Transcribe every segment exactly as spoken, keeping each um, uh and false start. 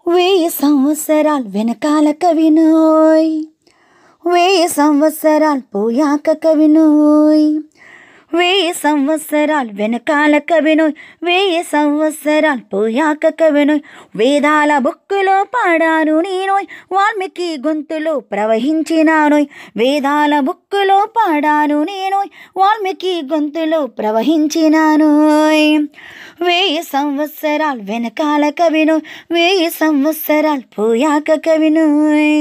వెయ్యి సంవత్సరాలు వెనకాల కవినోయ్, వెయ్యి సంవత్సరాలు పోయాక కవినోయ్, వెయ్యి సంవత్సరాలు వెనకాల కవినోయ్, వెయ్యి సంవత్సరాలు పోయాక కవినోయ్. వేదాల బుక్కులో పాడాను నేనోయ్, వాల్మీకి గొంతులో ప్రవహించినానోయ్. వేదాల బుక్కులో పాడాను నేనోయ్, వాల్మీకి గొంతులో ప్రవహించినానోయ్. వెయ్యి సంవత్సరాలు వెనకాల కవినోయ్, వెయ్యి సంవత్సరాలు పోయాక కవినోయ్.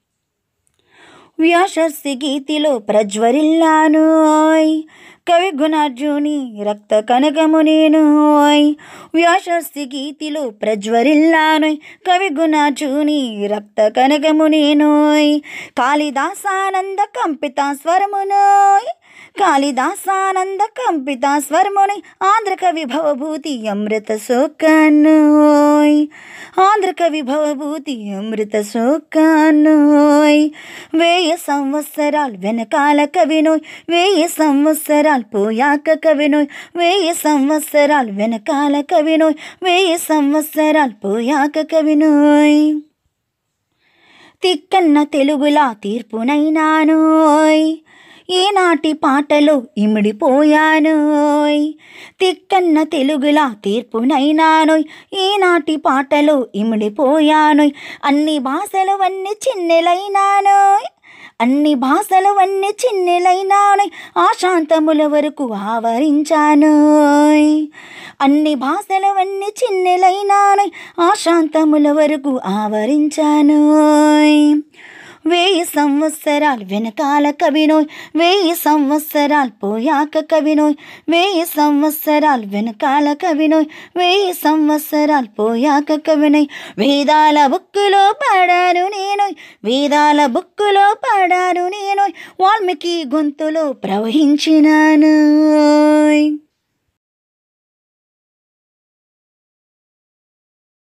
వ్యాసర్షి గీతిలో ప్రజ్వరిల్లానోయ్, కవి గుణార్జుని రక్త కనకము నేనోయ్. వ్యాసర్షి గీతిలో ప్రజ్వరిల్లానోయ్, కవి గుణార్జుని రక్త కనకము నేనోయ్. కాళిదాసానంద కంపిత స్వరమునోయ్, కాళిదాసానంద కంపిత స్వరముని. ఆంధ్ర కవి భవభూతి అమృత శోకానోయ్, ఆంధ్ర కవి భవభూతి అమృత శోకానోయ్. వెయ్యి సంవత్సరాలు వెనకాల కవినోయ్, వెయ్యి సంవత్సరాలు పోయాక కవినోయ్. వెయ్యి సంవత్సరాలు వెనకాల కవినోయ్, వెయ్యి సంవత్సరాలు పోయాక కవినోయ్. తిక్కన్న తెలుగులా తీర్పునైనానోయ్, ఈనాటి పాటలో ఇమిడిపోయానోయ్. తిక్కన్న తెలుగులా తీర్పునైనానోయ్, ఈనాటి పాటలో ఇమిడిపోయానోయ్. అన్ని భాషలు అన్ని చిన్నెలైనానోయ్, అన్ని భాషలు అన్ని చిన్నెలైనానోయ్. ఆశాంతముల వరకు ఆవరించానోయ్, అన్ని భాషలు అన్ని చిన్నెలైనానోయ్. ఆశాంతముల వరకు ఆవరించానోయ్. వెయ్యి సంవత్సరాలు వెనకాల కవినోయ్, వెయ్యి సంవత్సరాలు పోయాక కవినోయ్. వెయ్యి సంవత్సరాలు వెనకాల కవినోయ్, వెయ్యి సంవత్సరాలు పోయాక కవినోయ్. వేదాల బుక్కులో పాడాను నేనోయ్, వేదాల బుక్కులో పాడాను నేనోయ్. వాల్మీకి గొంతులో ప్రవహించినానోయ్.